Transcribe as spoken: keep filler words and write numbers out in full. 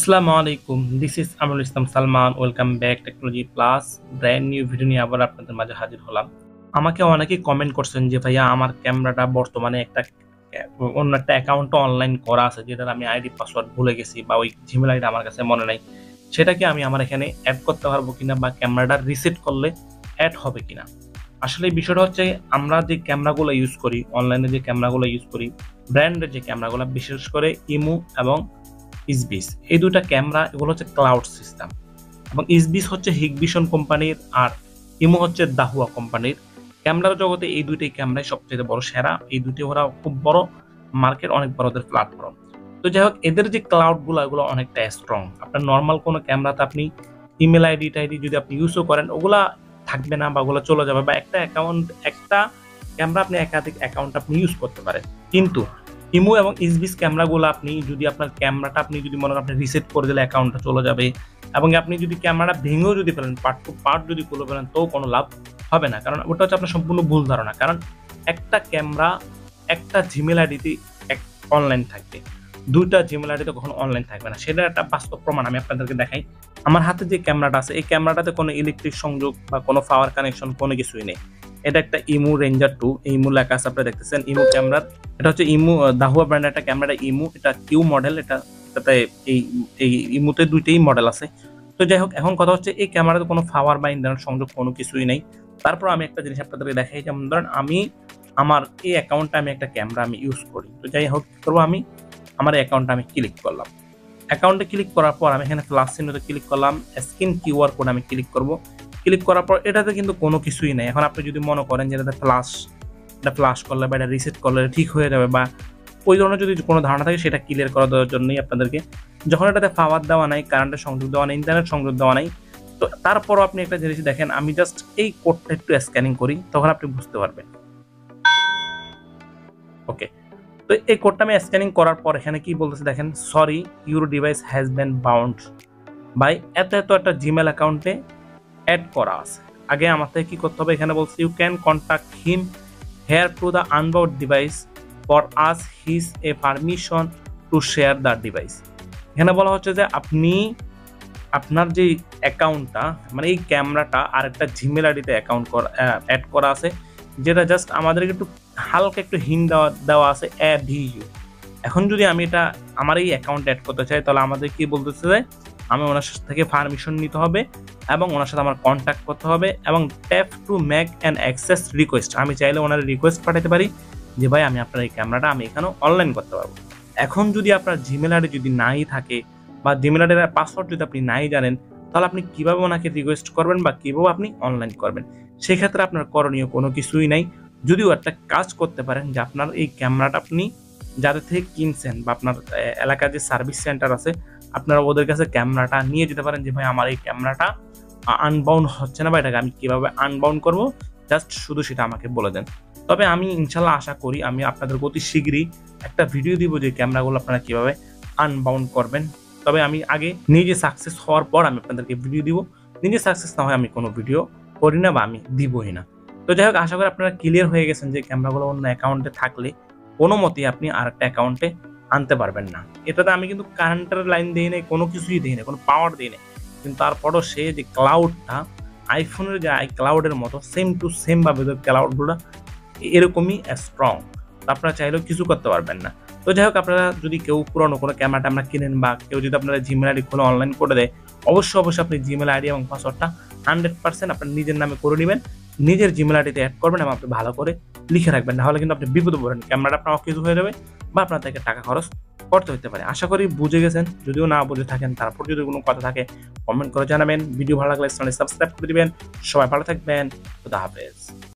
আসসালামু আলাইকুম, this is Amrul Islam Salman. Welcome back technology plus brand new video নিয়ে আবার আপনাদের মাঝে হাজির হলাম। আমাকে অনেকেই কমেন্ট করছেন যে ভাইয়া আমার ক্যামেরাটা বর্তমানে একটা অন্য একটা অ্যাকাউন্টে অনলাইন করা আছে, যেটার আমি আইডি পাসওয়ার্ড ভুলে গেছি বা ওই জিমেল আইডি আমার কাছে মনে নাই, সেটাকে আমি আমার এখানে অ্যাড করতে পারবো কিনা বা ক্যামেরাটা রিসেট করলে অ্যাড হবে কিনা। আসলে এই বিষয়টা হচ্ছে, আমরা যে ক্যামেরাগুলো ইউজ করি, অনলাইনে যে ক্যামেরাগুলো ইউজ করি, ব্র্যান্ডের যে ক্যামেরাগুলো, বিশেষ করে ইমু এবং ইসবিস, এই দুইটা ক্যামেরা এগুলো হচ্ছে ক্লাউড সিস্টেম, এবং ইসবিস হচ্ছে হিগভিশন কোম্পানির আর ইমো হচ্ছে দাহুয়া কোম্পানির। ক্যামেরার জগতে এই দুইটাই ক্যামেরাই সবচেয়ে বড় সেরা। এই দুইটি ওরা খুব বড় মার্কেট, অনেক বড় ওদের প্ল্যাটফর্ম। তো যাই হোক, এদের যে ক্লাউড গুলো এগুলো অনেকটা স্ট্রং। আপনার নর্মাল কোনো ক্যামেরাতে আপনি ইমেল আইডি টাইডি যদি আপনি ইউজও করেন, ওগুলা থাকবে না বা ওগুলো চলে যাবে, বা একটা অ্যাকাউন্ট একটা ক্যামেরা আপনি একাধিক অ্যাকাউন্ট আপনি ইউজ করতে পারেন। কিন্তু ইমো এবং ইসবিস ক্যামেরাগুলো আপনি যদি আপনার ক্যামেরাটা আপনি যদি মনে করেন আপনি রিসেট করে দিলে অ্যাকাউন্টটা চলে যাবে, এবং আপনি যদি ক্যামেরাটা ভেঙেও যদি ফেলেন, পার্ট টু পার্ট যদি খুলে ফেলেন, তো কোনো লাভ হবে না। কারণ ওটা হচ্ছে আপনার সম্পূর্ণ ভুল ধারণা। কারণ একটা ক্যামেরা একটা জিমেল আইডিতে অনলাইন থাকবে, দুইটা জিমেল আইডিতে কখনো অনলাইন থাকবে না। সেটা একটা বাস্তব প্রমাণ আমি আপনাদেরকে দেখাই। আমার হাতে যে ক্যামেরাটা আছে, এই ক্যামেরাটাতে কোনো ইলেকট্রিক সংযোগ বা কোনো পাওয়ার কানেকশন কোনো কিছুই নেই। এটা একটা ইমু রেঞ্জার টু, ইমু লেখা আছে, আপনারা দেখতেছেন ইমু ক্যামেরার। এটা হচ্ছে ইমু দাহুয়া ব্র্যান্ডের একটা ক্যামেরা, ইমু, এটা কিউ মডেল। এটা এটাতে এই এই ইমুতে দুইটাই মডেল আছে। তো যাই হোক, এখন কথা হচ্ছে এই ক্যামেরাতে কোনো পাওয়ার বা ইন্টারনেট সংযোগ কোনো কিছুই নেই। তারপর আমি একটা জিনিস আপনাদেরকে দেখাই, যেমন ধরেন আমি আমার এই অ্যাকাউন্টে আমি একটা ক্যামেরা আমি ইউজ করি। তো যাই হোক, কি করবো, আমি আমার অ্যাকাউন্টে আমি ক্লিক করলাম। অ্যাকাউন্টে ক্লিক করার পর আমি এখানে প্লাস চিহ্নতে ক্লিক করলাম, স্ক্যান কিউআর কোড আমি ক্লিক করব। ক্লিক করার পর এটাতে কিন্তু কোনো কিছুই নেই। এখন আপনি যদি মনে করেন যে এটাতে ফ্লাশ, এটা ফ্লাশ করলে বা এটা রিসেট করলে ঠিক হয়ে যাবে, বা ওই ধরনের যদি কোনো ধারণা থাকে, সেটা ক্লিয়ার করা দেওয়ার জন্যই আপনাদেরকে, যখন এটাতে পাওয়ার দেওয়া নাই, কারেন্টের সংযোগ দেওয়া নাই, ইন্টারনেট সংযোগ দেওয়া নাই, তো তারপরও আপনি একটা জিনিস দেখেন, আমি জাস্ট এই কোডটা একটু স্ক্যানিং করি, তখন আপনি বুঝতে পারবেন। ওকে, তো এই কোডটা আমি স্ক্যানিং করার পর এখানে কি বলতেছে দেখেন, sorry your device has been bound by এত এত একটা জিমেল অ্যাকাউন্টে অ্যাড করা আছে। আগে আমার থেকে কি করতে হবে, এখানে বলছে you can contact him here to the unbound device for us his a permission to share the device. এখানে বলা হচ্ছে যে আপনি আপনার যে অ্যাকাউন্টটা, মানে এই ক্যামেরাটা আর একটা জিমেল আইডিতে অ্যাকাউন্ট করা অ্যাড করা আছে, যেটা জাস্ট আমাদেরকে একটু হালকা একটু হিন্ট দেওয়া দেওয়া আছে এ ভিউ। এখন যদি আমি এটা আমার এই অ্যাকাউন্টে অ্যাড করতে চাই, তাহলে আমাদের কি বলতেছে যে আমি ওনার সাথে থেকে পারমিশন নিতে হবে, এবং ওনার সাথে আমার কন্ট্যাক্ট করতে হবে, এবং tap to make an access request. আমি চাইলে ওনার রিকোয়েস্ট পাঠাতে পারি যে ভাই আমি আপনার এই ক্যামেরাটা আমি এখানে অনলাইন করতে পারবো। এখন যদি আপনার জিমেল আইডি যদি নাই থাকে, বা জিমেল আইডির পাসওয়ার্ড যদি আপনি নাই জানেন, তাহলে আপনি কিভাবে ওনাকে রিকোয়েস্ট করবেন বা কিভাবে আপনি অনলাইন করবেন? সেক্ষেত্রে আপনার করণীয় কোনো কিছুই নাই। যদিও একটা কাজ করতে পারেন, যে আপনার এই ক্যামেরাটা আপনি যাদের থেকে কিনছেন, বা আপনার এলাকার যে সার্ভিস সেন্টার আছে, আপনারা ওদের কাছে ক্যামেরাটা নিয়ে যেতে পারেন, যে ভাই আমার এই ক্যামেরাটা আনবাউন্ড হচ্ছে না, বা এটাকে আমি কিভাবে আনবাউন্ড করব, জাস্ট শুধু সেটা আমাকে বলে দেন। তবে আমি ইনশাল্লাহ আশা করি আমি আপনাদের অতি শীঘ্রই একটা ভিডিও দিব যে ক্যামেরাগুলো আপনারা কিভাবে আনবাউন্ড করবেন। তবে আমি আগে নিজে সাকসেস হওয়ার পর আমি আপনাদেরকে ভিডিও দিব। নিজে সাকসেস না হয় আমি কোনো ভিডিও করি না, বা আমি দিবই না। তো যাই হোক, আশা করি আপনারা ক্লিয়ার হয়ে গেছেন যে ক্যামেরাগুলো অন্য অ্যাকাউন্টে থাকলে কোনো মতেই আপনি আর একটা অ্যাকাউন্টে আনতে পারবেন না। এটাতে আমি কিন্তু কারেন্টের লাইন দিই নাই, কোনো কিছুই দিই না, কোনো পাওয়ার দিই না, কিন্তু তারপরও সে যে ক্লাউডটা আইফোনের যে আই ক্লাউডের মতো সেম টু সেম ভাবে ক্লাউডগুলো এরকমই স্ট্রং, আপনারা চাইলেও কিছু করতে পারবেন না। তো যাই হোক, আপনারা যদি কেউ পুরনো কোনো ক্যামেরাটা আমরা কিনেন, বা কেউ যদি আপনারা জিমেল আইডি খুলে অনলাইন করে দেয়, অবশ্যই অবশ্যই আপনি জিমেল আইডি এবং পাসওয়ার্ডটা হান্ড্রেড পার্সেন্ট আপনার নিজের নামে করে নেবেন, নিজের জিমেল আইডিতে অ্যাড করবেন, এবং আপনি ভালো করে লিখে রাখবেন। নাহলে কিন্তু আপনি বিপদে পড়েন, ক্যামেরাটা আপনার অকেজ হয়ে যাবে, বা আপনার থেকে টাকা খরচ করতে হতে পারে। আশা করি বুঝে গেছেন। যদিও না বুঝে থাকেন, তারপর যদি কোনো কথা থাকে কমেন্ট করে জানাবেন। ভিডিও ভালো লাগলে চ্যানেল সাবস্ক্রাইব করে দিবেন। সবাই ভালো থাকবেন। খুদা হাফেজ।